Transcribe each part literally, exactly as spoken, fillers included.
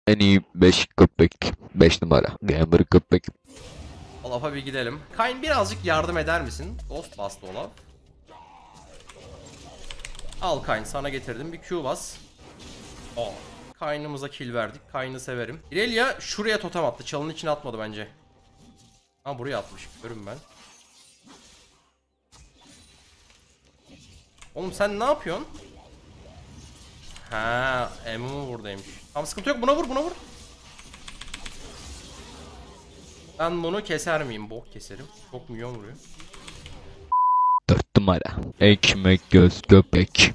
En iyi beş köpek. Beş numara. Gamer köpek. Olaf'a bir gidelim. Kayn birazcık yardım eder misin? Ghost bastı Olaf. Al Kayn, sana getirdim, bir Q bas. Oh. Kayn'ımıza kill verdik. Kayn'ı severim. İrelia şuraya totem attı. Çalının içine atmadı bence. Ha, buraya atmış. Görün ben. Oğlum sen ne yapıyorsun? Ha, Emu buradaymış. Tamam, sıkıntı yok. Buna vur, buna vur. Ben bunu keser miyim? Bok keserim. Çok milyon vuruyor. Dört numara. Ekmek göz köpek.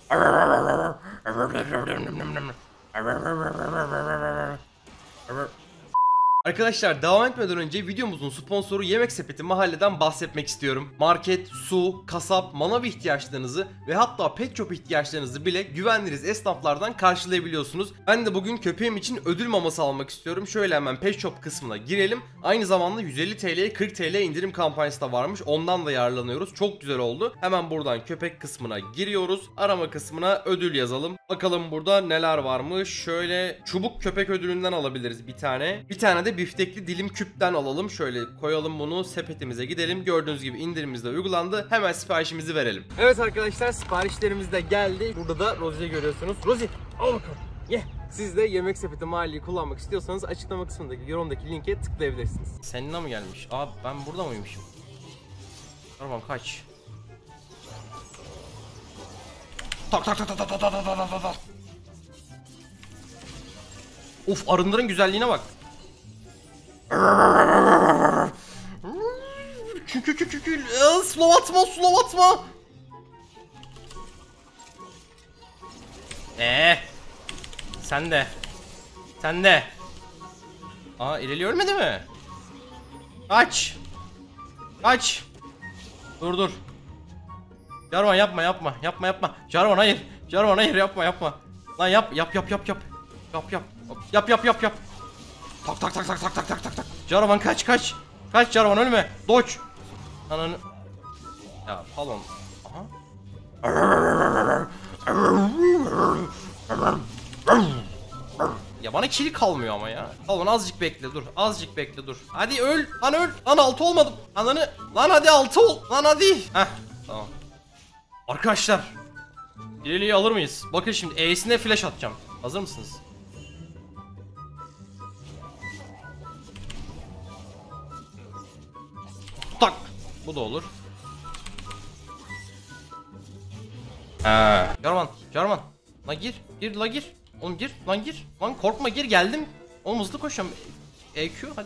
Arkadaşlar, devam etmeden önce videomuzun sponsoru Yemek Sepeti Mahalle'den bahsetmek istiyorum. Market, su, kasap, manav ihtiyaçlarınızı ve hatta pet shop ihtiyaçlarınızı bile güvendiğiniz esnaflardan karşılayabiliyorsunuz. Ben de bugün köpeğim için ödül maması almak istiyorum. Şöyle hemen pet shop kısmına girelim. Aynı zamanda yüz elli TL'ye kırk TL indirim kampanyası da varmış. Ondan da yararlanıyoruz. Çok güzel oldu. Hemen buradan köpek kısmına giriyoruz. Arama kısmına ödül yazalım. Bakalım burada neler varmış. Şöyle çubuk köpek ödülünden alabiliriz bir tane. Bir tane de biftekli dilim küpten alalım. Şöyle koyalım bunu, sepetimize gidelim. Gördüğünüz gibi indirimimiz de uygulandı. Hemen siparişimizi verelim. Evet arkadaşlar, siparişlerimiz de geldi. Burada da Rosie'yi görüyorsunuz. Rosie, al bakalım. Ye. Siz de Yemek Sepeti Mahalleyi kullanmak istiyorsanız açıklama kısmındaki yorumdaki linke tıklayabilirsiniz. Seninle mi gelmiş? Abi ben burada mıymışım? Tamam, kaç. Tak tak tak tak tak tak tak tak tak tak. Uf, arınların güzelliğine bak. Kükü kükü kükü. Slow atma, slow atma. Eee. Sen de. Sen de. Aa, ileri ölmedi mi? Kaç. Kaç. Dur dur. Jarvan yapma yapma yapma yapma. Jarvan hayır. Jarvan hayır, yapma yapma. Lan yap yap yap yap yap. Yap yap. Yap yap yap yap. Tak tak tak tak tak tak tak tak tak. Jarvan kaç kaç. Kaç Jarvan, ölme. Doç. Ananı. Ya pardon. Aha. Ya bana kill kalmıyor ama ya. Oğlum azıcık bekle dur. Azıcık bekle dur. Hadi öl. Lan öl. Lan altı olmadım. Ananı. Lan hadi altı ol. Lan hadi. Heh. Tamam. Arkadaşlar. İleriyi alır mıyız? Bakın şimdi E'sine flash atacağım. Hazır mısınız? Tak. Bu da olur. Eee. Jarvan. Jarvan. Lan gir. Gir la gir. Oğlum gir. Lan gir. Lan korkma, gir, geldim. Oğlum hızlı koşuyorum. E Q hadi.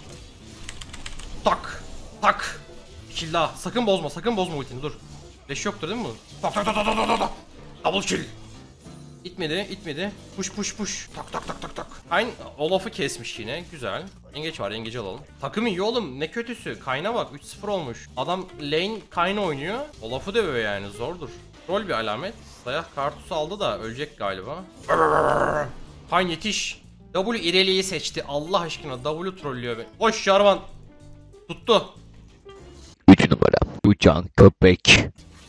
Tak. Tak. Kill daha. Sakın bozma. Sakın bozma ultini, dur. Flash yoktur değil mi bu? Tak tak tak tak tak tak tak. Double kill. İtmedi, itmedi. Push push push. Tak tak tak tak tak. Kayn Olaf'ı kesmiş yine. Güzel. Yengeç var, yengeci alalım. Takım iyi oğlum, ne kötüsü. Kayn'a bak, üç sıfır olmuş. Adam lane Kayn oynuyor. Olaf'ı dövüyor yani, zordur. Rol bir alamet. Sayah Kartus aldı da ölecek galiba. Kayn yetiş. W ileriyi seçti. Allah aşkına W trollüyor beni. Koş Jarvan. Tuttu. Üç numara. Uçan köpek.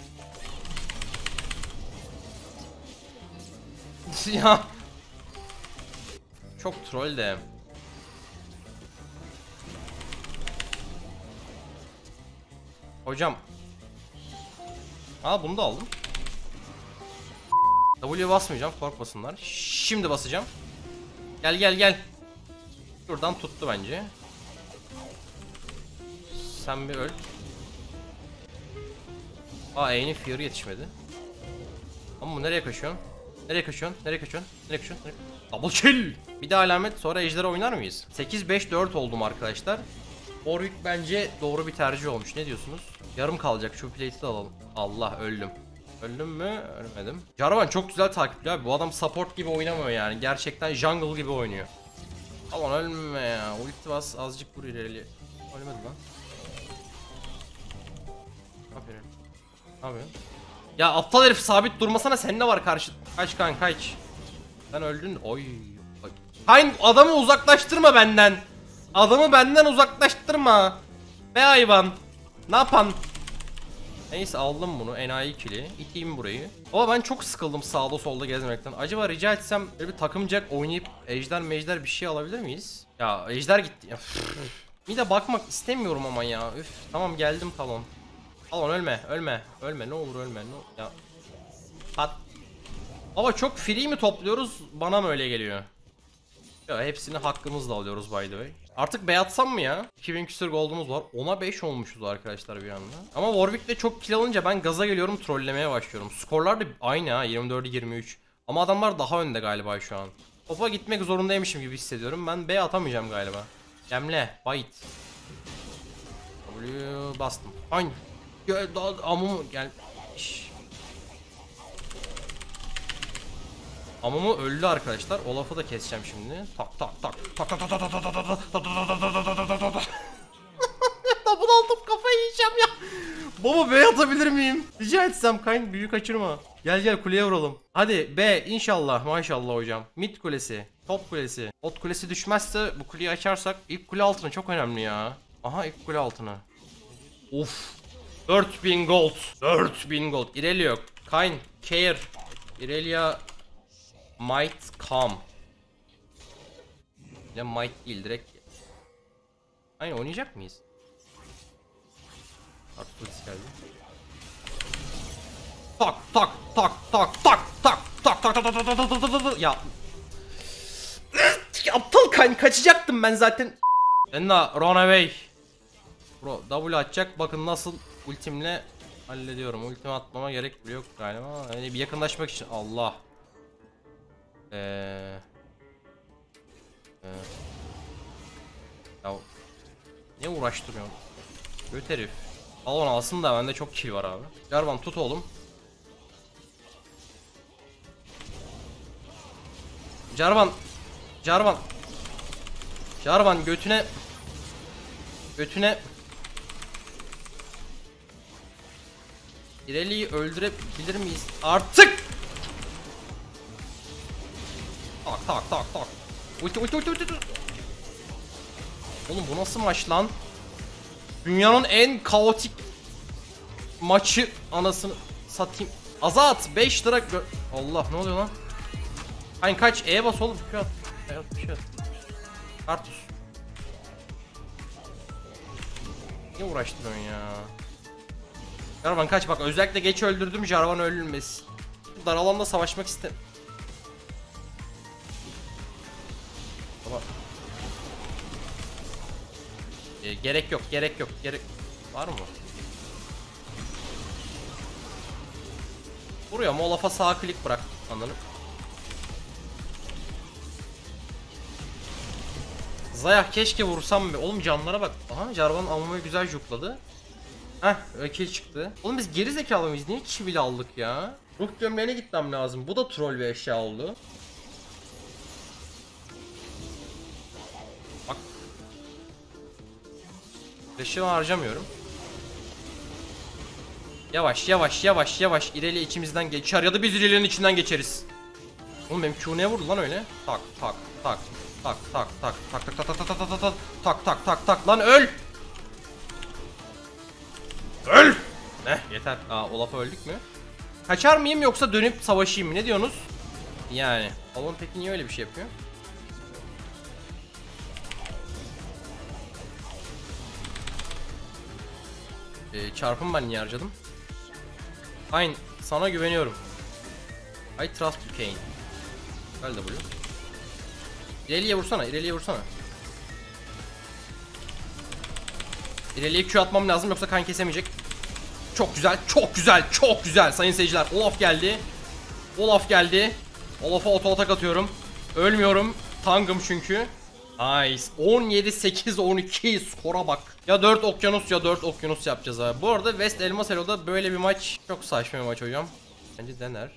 Ya. Çok troll de. Hocam. Aa, bunu da aldım. W'ye basmayacağım, korkmasınlar. Şimdi basacağım. Gel gel gel. Şuradan tuttu bence. Sen bir öl. Aa, E'nin Fury yetişmedi. Ama bu nereye kaçıyorsun? Nereye kaçıyorsun? Nereye kaçıyorsun? Nereye kaçıyorsun? Nereye... Double kill! Bir de alamet, sonra ejderi oynar mıyız? sekiz beş dört oldum arkadaşlar. Warwick bence doğru bir tercih olmuş. Ne diyorsunuz? Yarım kalacak. Şu plate'i de alalım. Allah, öldüm. Öldüm mü? Ölmedim. Jarvan çok güzel takipli abi. Bu adam support gibi oynamıyor yani. Gerçekten jungle gibi oynuyor. Aman ölme ya. Ulti bas, azıcık vur ileri. Ölmedi lan. Aferin. Ne yapıyorsun? Ya aptal herif, sabit durmasana, sen ne var karşı? Kaç kan kaç. Sen öldün. Oy. Hayır, adamı uzaklaştırma benden. Adamı benden uzaklaştırma. Be hayvan. Ne yapan? Neyse aldım bunu. Enayi ikili. İteyim burayı. Ama ben çok sıkıldım sağda solda gezmekten. Acaba rica etsem böyle bir takımcak oynayıp ejder mejder bir şey alabilir miyiz? Ya ejder gitti. Ya, bir de bakmak istemiyorum ama ya. Üf, tamam geldim talon. Talon ölme ölme. Ölme ne olur ölme. Ne ya. Pat. Ama çok free mi topluyoruz? Bana mı öyle geliyor? Ya hepsini hakkımızla alıyoruz by the way. Artık bey atsam mı ya? iki bin küsur gold'umuz var. ona beş olmuşuz arkadaşlar bir anda. Ama Warwick'le çok kill alınca ben gaza geliyorum, trollemeye başlıyorum. Skorlar da aynı ha, yirmi dörde yirmi üç. Ama adamlar daha önde galiba şu an. Topa gitmek zorundaymışım gibi hissediyorum. Ben bey atamayacağım galiba. Gemle, bite. W bastım. Ay. Gel amım gel. Şş. Amamı öldü arkadaşlar. Olaf'ı da keseceğim şimdi. Tak tak tak tak tak tak tak tak tak tak tak tak tak. Double altıp kafayı yiyeceğim ya. Baba B atabilir miyim? Rica etsem Kayn büyük kaçırma. Gel gel kuleye vuralım. Hadi B inşallah maşallah hocam. Mid kulesi, top kulesi. Bot kulesi düşmezse bu kuleyi açarsak ilk kule altını çok önemli ya. Aha ilk kule altını. Uf. dört bin gold. dört bin gold. İrelia yok. Kayn, Care. İrelia might come. Ya might değil direkt. Aynen oynayacak mıyız? Artık polis geldi. Tak tak tak tak tak tak tak tak tak tak tak tak tak tak ya. Aptal kan kaçacaktım ben zaten. Enna run away. Bro W atacak, bakın nasıl ultimle hallediyorum. Ultimi atmama gerek bile yok galiba. Yani bir yakınlaşmak için Allah. Eee ee. Ya ne uğraştırıyorsun? Göt herif. Al onu alsın da bende çok kill var abi. Jarvan tut oğlum. Jarvan. Jarvan. Jarvan götüne. Götüne. İreli'yi öldürebilir miyiz? Artık. Tak tak tak tak. Ulti ulti ulti ulti. Oğlum bu nasıl maç lan? Dünyanın en kaotik maçı anasını satayım. Azat beş lira gö Allah ne oluyor lan? Hani kaç E'ye bas oğlum. Şu at. Bir şey at. Kartus. Niye uğraştırıyorsun ya? Jarvan kaç, bak özellikle geç öldürdüm, Jarvan ölülmez. Dar alanda savaşmak iste. Baba. Ee, gerek yok, gerek yok, gerek var mı? Buraya Molaf'a sağ klik bırak anladım. Zayah keşke vursam be. Oğlum canlara bak. Aha Jarvan amamı güzel jukladı. Heh kill çıktı. Oğlum biz geri zekalı mıyız? Niye çivili aldık ya? Ruh gömleğine gitmem lazım. Bu da troll bir eşya oldu. Bak. Flash'ımı harcamıyorum. Yavaş yavaş yavaş yavaş İrelia içimizden geçer ya da biz İrelia'nın içinden geçeriz. Oğlum benim Q neye vurdu lan öyle? Tak tak tak tak tak tak tak tak tak tak tak tak tak tak tak tak tak lan öl. Öl. Heh yeter. Aa Olaf'a öldük mü? Kaçar mıyım yoksa dönüp savaşayım mı? Ne diyorsunuz? Yani. Olaf peki niye öyle bir şey yapıyor? Ee, çarpım ben niye harcadım? Aynı. Sana güveniyorum. I trust you Kayn. Gel W. İrelia'ya vursana, İrelia'ya vursana. İrelia'ya Q atmam lazım yoksa Kayn kesemeyecek. Çok güzel, çok güzel, çok güzel sayın seyirciler. Olaf geldi. Olaf geldi. Olaf'a oto atak atıyorum. Ölmüyorum. Tangım çünkü. Nice. on yedi sekiz on iki skora bak. Ya dört okyanus ya dört okyanus yapacağız abi. Bu arada West Elmas Elo'da böyle bir maç çok saçma bir maç hocam. Bence dener.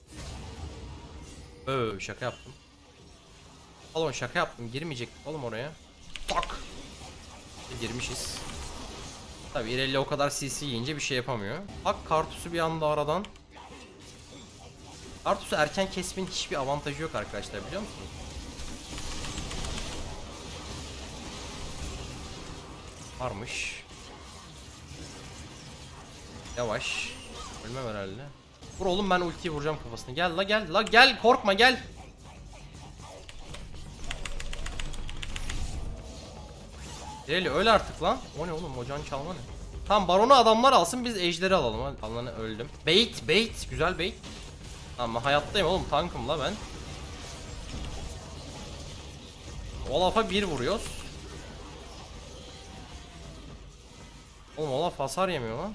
Öö şaka yaptım. Oğlum şaka yaptım. Girmeyecek oğlum oraya. Tak. Girmişiz. Tabi İrelia o kadar C C yiyince bir şey yapamıyor. Bak Kartus'u bir anda aradan. Kartus'u erken kesmenin hiçbir avantajı yok arkadaşlar, biliyor musunuz? Varmış. Yavaş. Ölmem herhalde. Vur oğlum, ben ultiyi vuracağım kafasına. Gel la gel la gel, korkma gel. Deli öl artık lan. O ne oğlum, ocağını çalma ne? Tamam, baronu adamlar alsın, biz ejderi alalım. Hadi. Allah'ını öldüm. Bait bait güzel bait. Tamam, hayattayım oğlum, tankım la ben. Olaf'a bir vuruyoruz. Oğlum Olaf hasar yemiyor lan.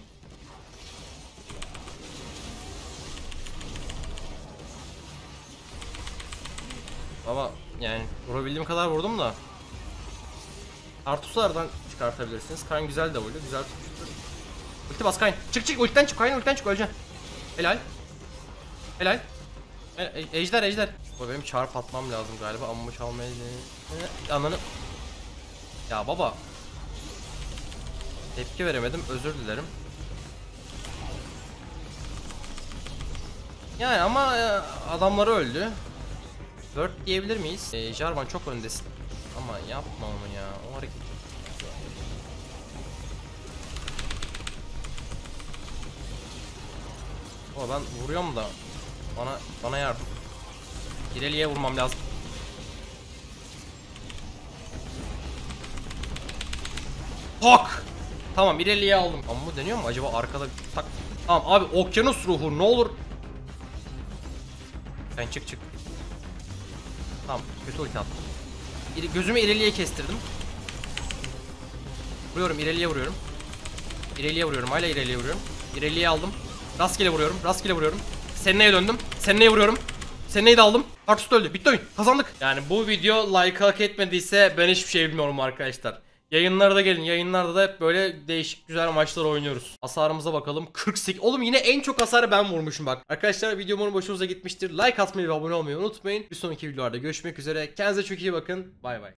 Baba yani vurabildiğim kadar vurdum da. Artuslardan çıkartabilirsiniz. Kayn güzel de vurdu. Güzel tutmuştur. Ulti bas Kayn. Çık çık ultiden çık. Kayn ultiden çık, öleceksin. Helal. Helal. E, e, ejder ejder. Baba benim çarp atmam lazım galiba. Amma çalmaya e, ananı. Ya baba. Tepki veremedim. Özür dilerim. Yani ama e, adamları öldü. Word diyebilir miyiz? E, Jarvan çok öndesin. Ama yapma onu ya. O hareket. O ben vuruyorum da bana bana yardım. İreliye vurmam lazım. Tak. Tamam, İreliye aldım. Ama bu deniyor mu acaba arkada? Tak. Tamam abi, okyanus ruhu ne olur. Sen çık çık. Tamam, kötü ulti attım. Gözümü İreliye kestirdim. Vuruyorum, İreliye vuruyorum. İreliye vuruyorum, hala İreliye vuruyorum. İreliye aldım. Rastgele vuruyorum, rastgele vuruyorum. Senineye döndüm. Senineye vuruyorum. Senineye de aldım. Artus öldü. Bitti oyun. Kazandık. Yani bu video like hak etmediyse ben hiçbir şey bilmiyorum arkadaşlar. Yayınlarda gelin. Yayınlarda da hep böyle değişik güzel maçlar oynuyoruz. Hasarımıza bakalım. kırk sekiz. Oğlum yine en çok hasarı ben vurmuşum bak. Arkadaşlar videom umarım hoşunuza gitmiştir. Like atmayı ve abone olmayı unutmayın. Bir sonraki videolarda görüşmek üzere. Kendinize çok iyi bakın. Bay bay.